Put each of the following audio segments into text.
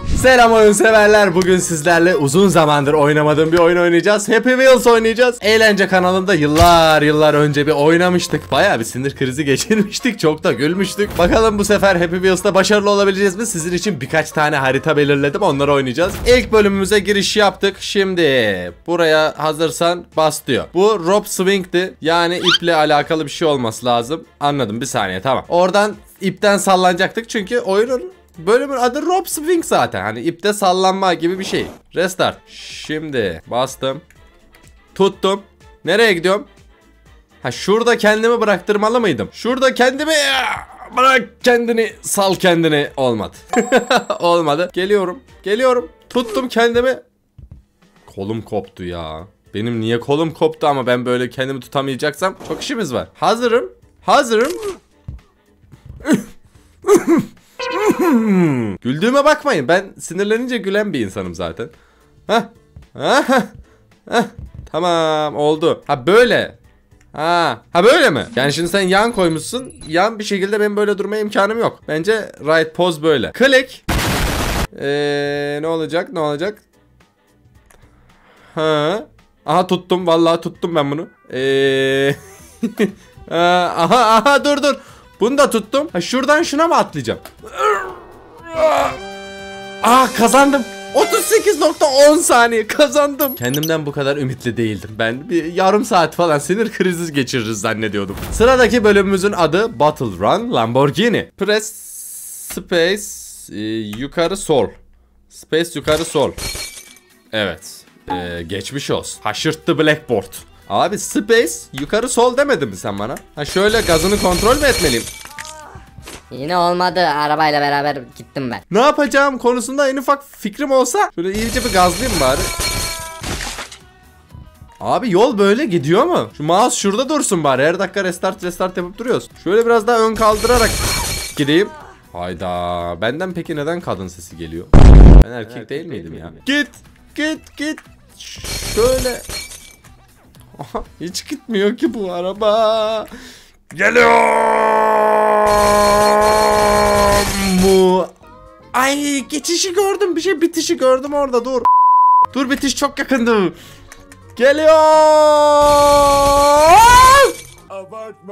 Selam oyun severler. Bugün sizlerle uzun zamandır oynamadığım bir oyun oynayacağız. Happy Wheels oynayacağız. Eğlence kanalında yıllar önce bir oynamıştık. Bayağı bir sinir krizi geçirmiştik. Çok da gülmüştük. Bakalım bu sefer Happy Wheels'ta başarılı olabileceğiz mi? Sizin için birkaç tane harita belirledim. Onları oynayacağız. İlk bölümümüze giriş yaptık. Şimdi buraya hazırsan bas diyor. Bu rope swing'ti. Yani iple alakalı bir şey olması lazım. Anladım, bir saniye, tamam. Oradan ipten sallanacaktık çünkü bölümün adı rope swing zaten. Hani ipte sallanma gibi bir şey. Restart. Şimdi bastım. Tuttum. Nereye gidiyorum? Ha, şurada kendimi bıraktırmalı mıydım? Şurada kendimi bırak kendini, sal kendini. Olmadı. Olmadı. Geliyorum. Tuttum kendimi. Kolum koptu ya. Benim niye kolum koptu ama ben böyle kendimi tutamayacaksam çok işimiz var. Hazırım. Güldüğüme bakmayın. Ben sinirlenince gülen bir insanım zaten. Tamam, oldu. Ha böyle. Ha böyle mi? Yani şimdi sen yan koymuşsun. Yan bir şekilde benim böyle durmaya imkanım yok. Bence right pose böyle. Click. Ne olacak? Aha, tuttum. Vallahi tuttum ben bunu. Aha, dur. Bunu da tuttum. Ha, şuradan şuna mı atlayacağım? Kazandım. 38.10 saniye kazandım. Kendimden bu kadar ümitli değildim. Ben bir yarım saat falan sinir krizi geçiririz zannediyordum. Sıradaki bölümümüzün adı Battle Run Lamborghini. Press space yukarı sol. Space yukarı sol. Evet. Geçmiş olsun. Haşırttı Blackboard. Abi space yukarı sol demedin mi sen bana? Ha, şöyle gazını kontrol mü etmeliyim? Yine olmadı, arabayla beraber gittim ben. Ne yapacağım konusunda en ufak fikrim olsa şöyle iyice bir gazlayayım bari. Abi yol böyle gidiyor mu? Şu mouse şurada dursun bari, her dakika restart yapıp duruyoruz. Şöyle biraz daha ön kaldırarak gideyim. Hayda, benden peki neden kadın sesi geliyor? Ben erkek değil miydim ya? Git. Şöyle. Aha, hiç gitmiyor ki bu araba. Geliyor mu? Ay, geçişi gördüm, bir şey, bitişi gördüm orada, dur. Dur, bitiş çok yakındı. Geliyor. Abartma.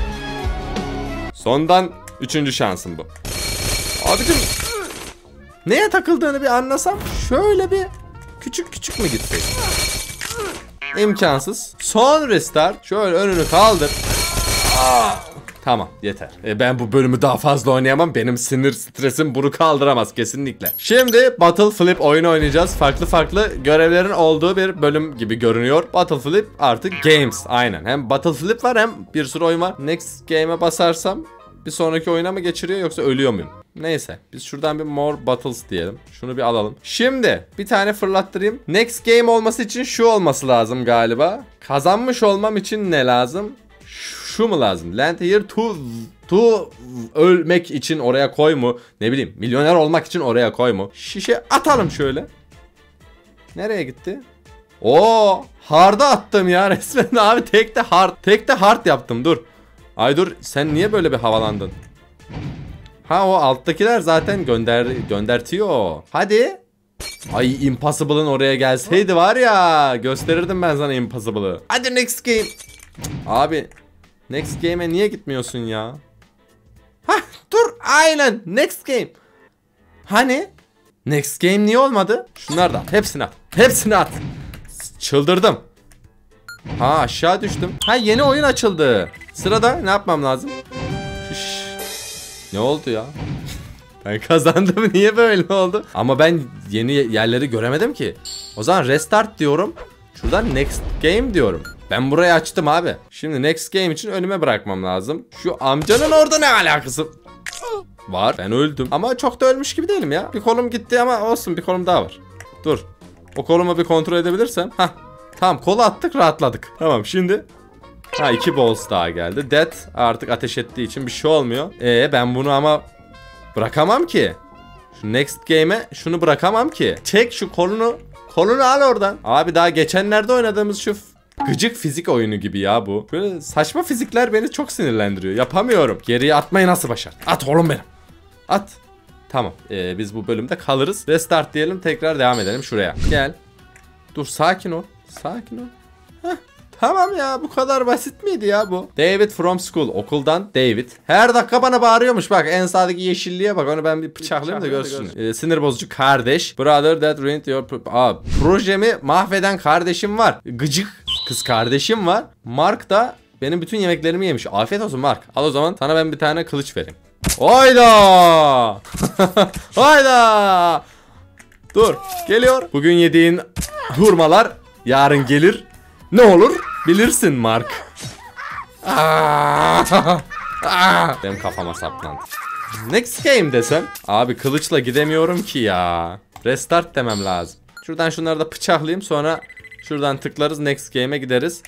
Sondan 3. şansım bu. Abicim, neye takıldığını bir anlasam. Şöyle bir küçük mü gitsek? İmkansız. Son restart. Şöyle önünü kaldır. Tamam, yeter. Ben bu bölümü daha fazla oynayamam. Benim sinir stresim bunu kaldıramaz kesinlikle. Şimdi Battle Flip oyunu oynayacağız. Farklı görevlerin olduğu bir bölüm gibi görünüyor. Battle Flip artık Games. Aynen. Hem Battle Flip var hem bir sürü oyun var. Next Game'e basarsam bir sonraki oyuna mı geçiriyor yoksa ölüyor muyum? Neyse, biz şuradan bir More Battles diyelim. Şunu bir alalım. Şimdi bir tane fırlattırayım. Next Game olması için şu olması lazım galiba. Kazanmış olmam için ne lazım? Şu mu lazım? Land here to ölmek için oraya koy mu? Ne bileyim, milyoner olmak için oraya koy mu? Şişe atalım şöyle. Nereye gitti? Oo, hard'a attım ya resmen abi, tekte hard yaptım, dur. Ay dur, sen niye böyle bir havalandın? Ha, o alttakiler zaten göndertiyor. Hadi. Ay, Impossible'ın oraya gelseydi var ya, gösterirdim ben sana Impossible'ı. Hadi next game. Abi, next game'e niye gitmiyorsun ya? Hah, dur, aynen next game. Hani? Next game niye olmadı? Şunlar da hepsini at. Çıldırdım. Ha, aşağı düştüm. Ha, yeni oyun açıldı. Sırada ne yapmam lazım? Ne oldu ya? Ben kazandım, niye böyle oldu? Ama ben yeni yerleri göremedim ki. O zaman restart diyorum. Şuradan next game diyorum. Ben burayı açtım abi. Şimdi next game için önüme bırakmam lazım. Şu amcanın orada ne alakası var? Ben öldüm. Ama çok da ölmüş gibi değilim ya. Bir kolum gitti ama olsun, bir kolum daha var. Dur. O kolumu bir kontrol edebilirsem. Hah. Tamam, kolu attık, rahatladık. Tamam, şimdi. Ha, 2 balls daha geldi. Dead artık ateş ettiği için bir şey olmuyor. Ben bunu ama bırakamam ki. Şu next game'e şunu bırakamam ki. Çek şu kolunu al oradan. Abi, daha geçenlerde oynadığımız şu gıcık fizik oyunu gibi ya bu. Böyle saçma fizikler beni çok sinirlendiriyor. Yapamıyorum. Geriye atmayı nasıl başar? At oğlum benim. At. Tamam. Biz bu bölümde kalırız. Restart diyelim, tekrar devam edelim şuraya. Gel. Dur, sakin ol. Sakin ol. Heh. Tamam ya, bu kadar basit miydi ya bu? David from school, okuldan David. Her dakika bana bağırıyormuş, bak en sağdaki yeşilliğe bak, onu ben bir bıçaklayayım da görsün. Sinir bozucu kardeş. Brother that ruined your projemi mahveden kardeşim var. Gıcık kız kardeşim var. Mark da benim bütün yemeklerimi yemiş. Afiyet olsun Mark. Al o zaman, sana ben bir tane kılıç vereyim. Hayda. Hayda. Dur, geliyor. Bugün yediğin hurmalar yarın gelir. Ne olur bilirsin Mark. Benim kafama saplandı. Next game desem. Abi kılıçla gidemiyorum ki ya. Restart demem lazım. Şuradan şunları da bıçaklayayım, sonra şuradan tıklarız, next game'e gideriz.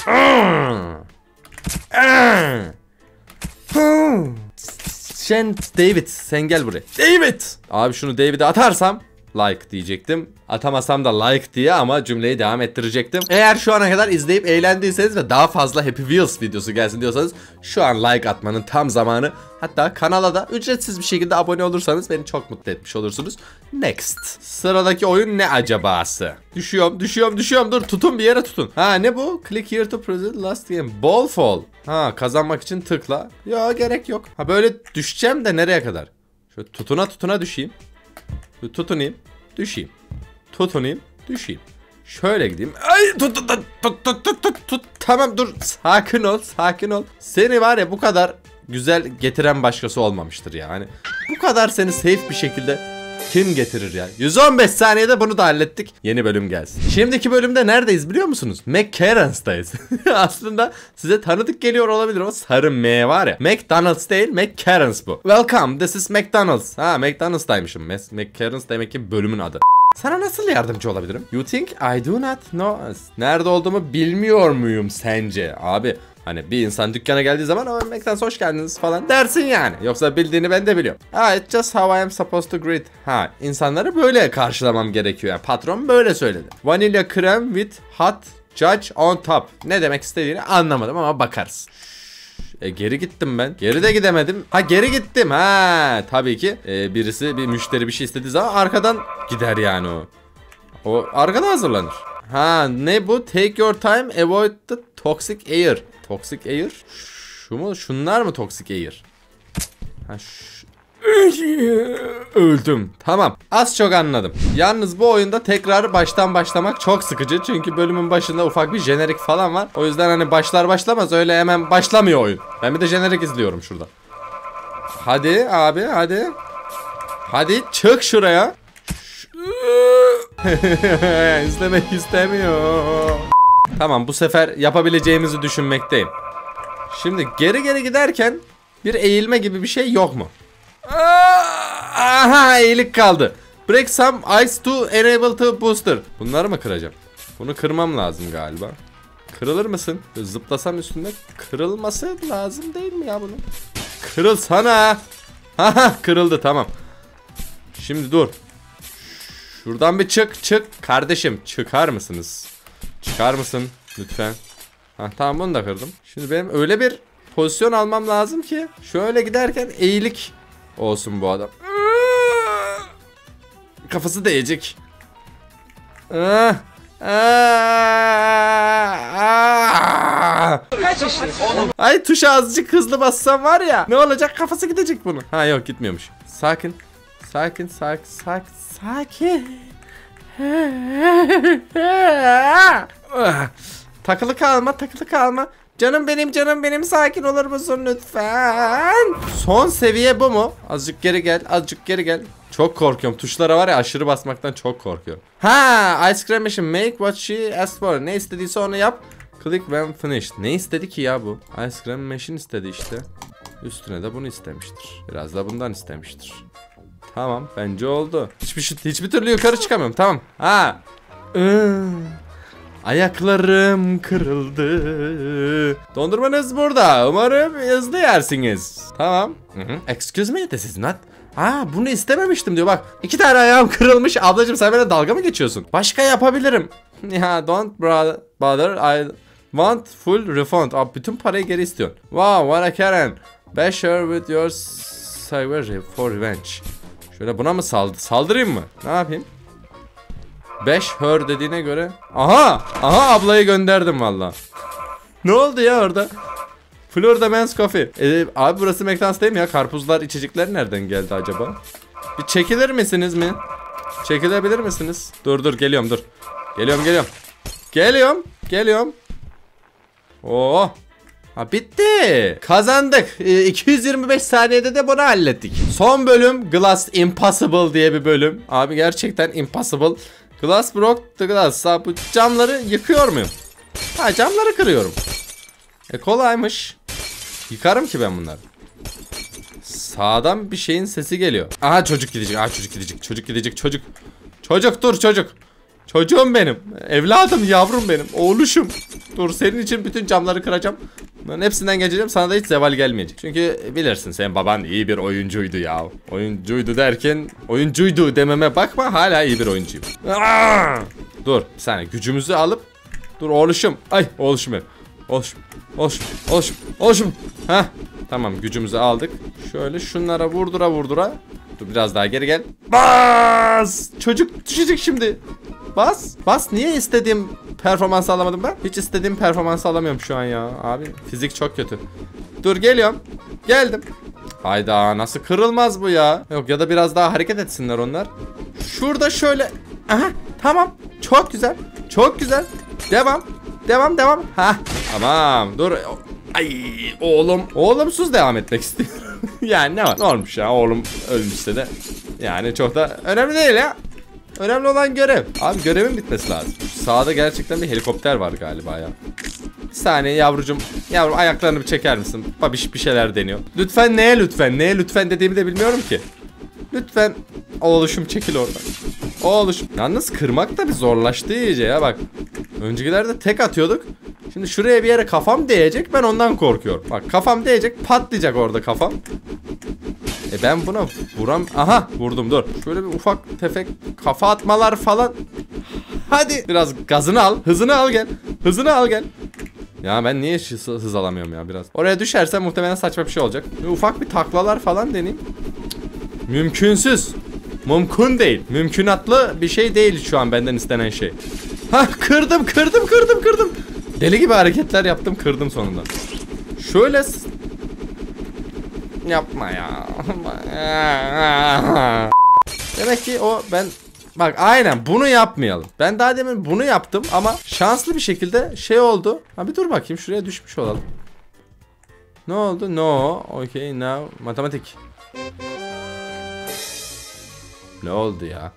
David sen gel buraya. David. Abi şunu David'e atarsam like diyecektim. Atamasam da like diye, ama cümleyi devam ettirecektim. Eğer şu ana kadar izleyip eğlendiyseniz ve daha fazla Happy Wheels videosu gelsin diyorsanız şu an like atmanın tam zamanı. Hatta kanala da ücretsiz bir şekilde abone olursanız beni çok mutlu etmiş olursunuz. Next. Sıradaki oyun ne acabası? Düşüyorum. Dur, tutun, bir yere tutun. Ha, ne bu? Click here to present last game. Ball fall. Ha, kazanmak için tıkla. Ya gerek yok. Ha, böyle düşeceğim de nereye kadar? Şöyle tutuna düşeyim. Tutunayım, düşeyim. Tutunayım, düşeyim. Şöyle gideyim. Ay, tut. Tamam, dur. Sakin ol. Seni var ya, bu kadar güzel getiren başkası olmamıştır ya. Hani bu kadar seni safe bir şekilde kim getirir ya? 115 saniyede bunu da hallettik. Yeni bölüm gelsin. Şimdiki bölümde neredeyiz biliyor musunuz? McCarran's'tayız. Aslında size tanıdık geliyor olabilir, o sarı M var ya. McDonald's değil, McCarran's bu. Welcome, this is McDonald's. Ha, McDonald's'taymışım. McCarran's demek ki bölümün adı. Sana nasıl yardımcı olabilirim? You think I do not know? Nerede olduğumu bilmiyor muyum sence? Abi hani bir insan dükkana geldiği zaman "o McDonald's hoş geldiniz" falan dersin yani. Yoksa bildiğini ben de biliyorum. It's just how I am supposed to greet. Ha, insanları böyle karşılamam gerekiyor yani. Patron böyle söyledi. Vanilla cream with hot judge on top. Ne demek istediğini anlamadım ama bakarız. Geri gittim ben. Geri de gidemedim. Ha, geri gittim. Ha, tabii ki birisi, bir müşteri bir şey istediği zaman arkadan gider yani o. O arkada hazırlanır. Ha, ne bu? Take your time, avoid the toxic air. Toxic air? Şu mu? Şunlar mı toxic air? Ha, öldüm. Tamam. Az çok anladım. Yalnız bu oyunda tekrar baştan başlamak çok sıkıcı. Çünkü bölümün başında ufak bir jenerik falan var. O yüzden hani başlar başlamaz öyle hemen başlamıyor oyun. Ben bir de jenerik izliyorum şurada. Hadi abi, hadi. Hadi çık şuraya. İzlemek istemiyor. Tamam, bu sefer yapabileceğimizi düşünmekteyim. Şimdi geri giderken bir eğilme gibi bir şey yok mu? Aha, eğilik kaldı. Break some ice to enable to booster. Bunları mı kıracağım? Bunu kırmam lazım galiba. Kırılır mısın? Zıplasam üstünde kırılması lazım değil mi ya bunun? Kırılsana. Haha, kırıldı, tamam. Şimdi dur. Şuradan bir çık. Kardeşim, çıkar mısınız? Çıkar mısın lütfen? Ha, tamam, bunu da kırdım. Şimdi benim öyle bir pozisyon almam lazım ki şöyle giderken eğilik olsun bu adam. Kafası değecek. Ay, tuşa azıcık hızlı bassam var ya, ne olacak, kafası gidecek bunun. Ha, yok, gitmiyormuş. Sakin. Takılı kalma. Canım benim, sakin olur musun lütfen? Son seviye bu mu? Azıcık geri gel. Çok korkuyorum. Tuşlara var ya, aşırı basmaktan çok korkuyorum. Ha, ice cream machine, make what she asked for. Ne istediyse onu yap. Click when finished. Ne istedi ki ya bu? Ice cream machine istedi işte. Üstüne de bunu istemiştir. Biraz da bundan istemiştir. Tamam, bence oldu. Hiçbir türlü yukarı çıkamıyorum. Tamam. Ha. Ayaklarım kırıldı. Dondurmanız burada. Umarım hızlı yersiniz. Tamam. Excuse me, this is not. Bunu istememiştim diyor, bak. 2 tane ayağım kırılmış. Ablacığım, sen benimle dalga mı geçiyorsun? Başka yapabilirim. Ya, don't bother. I want full refund. Bütün parayı geri istiyorsun. Wow, what a Karen. Basher with your cyber for revenge. Şöyle buna mı saldırayım mı? Ne yapayım? 5 her dediğine göre. Aha! Aha ablayı gönderdim valla. Ne oldu ya orada? Florida Men's Coffee. Abi burası McDonald's değil mi ya? Karpuzlar, içecekler nereden geldi acaba? Bir çekilir misiniz mi? Çekilebilir misiniz? Dur geliyorum dur. Geliyorum. Oo. Ha bitti. Kazandık. 225 saniyede de bunu hallettik. Son bölüm Glass Impossible diye bir bölüm. Abi gerçekten impossible. Glass broke the glass. Bu camları yıkıyor muyum? Ha camları kırıyorum. Kolaymış. Yıkarım ki ben bunları. Sağdan bir şeyin sesi geliyor. Aha çocuk gidecek. Çocuk dur çocuk. Çocuğum benim. Evladım, yavrum benim. Oğluşum. Dur senin için bütün camları kıracağım. Bunların hepsinden geçeceğim. Sana da hiç zeval gelmeyecek. Çünkü bilirsin senin baban iyi bir oyuncuydu ya. Oyuncuydu derken oyuncuydu dememe bakma, hala iyi bir oyuncuyum. Dur bir saniye, gücümüzü alıp. Dur oğluşum. Ay oğluşum benim. Oğluşum. Heh. Tamam gücümüzü aldık. Şöyle şunlara vurdura. Dur biraz daha geri gel. Bas! Çocuk düşecek şimdi. Bas. Niye istediğim performansı alamadım ben? Hiç istediğim performansı alamıyorum şu an ya. Abi fizik çok kötü. Dur geliyorum. Geldim. Hayda nasıl kırılmaz bu ya? Yok ya da biraz daha hareket etsinler onlar. Şurada şöyle. Aha tamam. Çok güzel. Devam. Hah tamam dur. Ay oğlum. Oğlumsuz devam etmek istiyorum. Yani ne var? Ne olmuş ya, oğlum ölmüşse de. Yani çok da önemli değil ya. Önemli olan görev. Abi görevin bitmesi lazım. Sağda gerçekten bir helikopter var galiba ya. Bir saniye yavrucum. Yavrum ayaklarını bir çeker misin? Babiş bir şeyler deniyor. Lütfen neye lütfen dediğimi de bilmiyorum ki. Lütfen oğluşum çekil oradan. Oğluşum. Yalnız kırmak da bir zorlaştı iyice ya bak. Öncekilerde tek atıyorduk. Şimdi şuraya bir yere kafam değecek, ben ondan korkuyorum. Bak kafam değecek, patlayacak orada kafam. Ben buna vuram. Aha vurdum dur. Şöyle bir ufak tefek kafa atmalar falan. Hadi biraz gazını al, hızını al gel. Ya ben niye hız alamıyorum ya biraz. Oraya düşersem muhtemelen saçma bir şey olacak. Ufak bir taklalar falan deneyeyim. Mümkünsüz. Mümkün değil. Mümkünatlı bir şey değil şu an benden istenen şey. Ha kırdım. Deli gibi hareketler yaptım, kırdım sonunda. Şöyle yapma ya. Demek ki o ben bak aynen bunu yapmayalım. Ben daha demin bunu yaptım ama şanslı bir şekilde şey oldu. Ha bir dur bakayım, şuraya düşmüş olalım. Ne oldu? No. Okay now matematik. Ne oldu ya?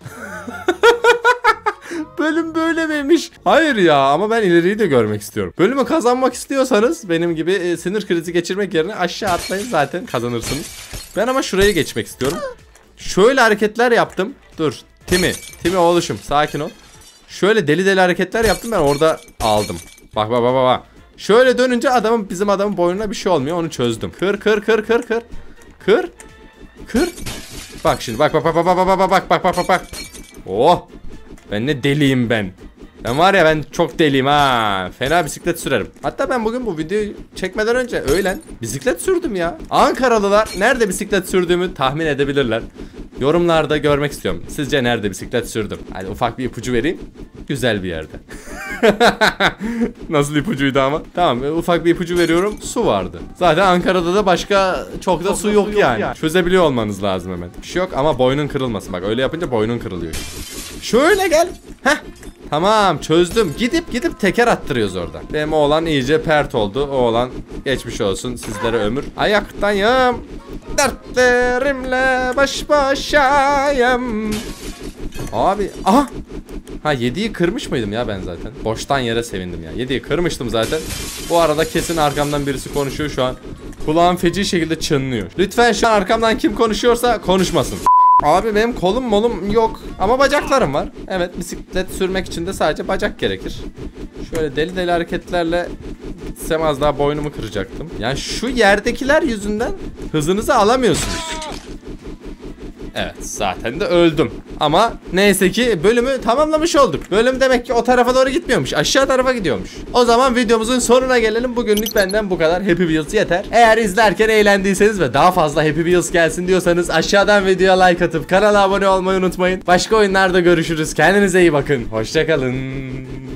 Bölüm böyle miymiş? Hayır ya, ama ben ileriyi de görmek istiyorum. Bölümü kazanmak istiyorsanız benim gibi sinir krizi geçirmek yerine aşağı atlayın, zaten kazanırsınız. Ben ama şurayı geçmek istiyorum. Şöyle hareketler yaptım. Dur Timi oğluşum sakin ol. Şöyle deli hareketler yaptım, ben orada aldım. Bak. Şöyle dönünce bizim adamın boynuna bir şey olmuyor, onu çözdüm. Kır. Bak şimdi bak. Oh. Ben ne deliyim ben. Ben var ya, ben çok deliyim ha. Fena bisiklet sürerim. Hatta ben bugün bu videoyu çekmeden önce öğlen bisiklet sürdüm ya. Ankaralılar nerede bisiklet sürdüğümü tahmin edebilirler. Yorumlarda görmek istiyorum. Sizce nerede bisiklet sürdüm? Hadi ufak bir ipucu vereyim. Güzel bir yerde. Nasıl ipucuydu ama? Tamam, ufak bir ipucu veriyorum. Su vardı. Zaten Ankara'da da başka çok da su yok yani. Çözebiliyor olmanız lazım hemen. Bir şey yok ama boynun kırılmasın. Bak öyle yapınca boynun kırılıyor. Şöyle gel. Heh. Tamam çözdüm. Gidip teker attırıyoruz orada. Benim oğlan iyice pert oldu. O oğlan geçmiş olsun, sizlere ömür. Ayaktayım. Dertlerimle baş başayım. Abi aha. Ha 7'yi kırmış mıydım ya ben zaten? Boştan yere sevindim ya. 7'yi kırmıştım zaten. Bu arada kesin arkamdan birisi konuşuyor şu an. Kulağım feci şekilde çınlıyor. Lütfen şu an arkamdan kim konuşuyorsa konuşmasın. Abi benim kolum yok ama bacaklarım var. Evet, bisiklet sürmek için de sadece bacak gerekir. Şöyle deli hareketlerle gitsem az daha boynumu kıracaktım. Yani şu yerdekiler yüzünden hızınızı alamıyorsunuz. Evet, zaten de öldüm. Ama neyse ki bölümü tamamlamış olduk. Bölüm demek ki o tarafa doğru gitmiyormuş. Aşağı tarafa gidiyormuş. O zaman videomuzun sonuna gelelim. Bugünlük benden bu kadar. Happy Wheels yeter. Eğer izlerken eğlendiyseniz ve daha fazla Happy Wheels gelsin diyorsanız aşağıdan videoya like atıp kanala abone olmayı unutmayın. Başka oyunlarda görüşürüz. Kendinize iyi bakın. Hoşça kalın.